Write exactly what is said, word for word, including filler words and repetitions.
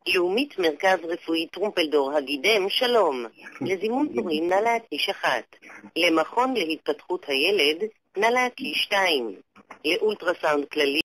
לאומית מרכז רפואי טרומפלדור הגידם, שלום. לזימון תורים נא להקיש אחת. למכון להתפתחות הילד נא להקיש שתיים. לאולטרסאונד כללי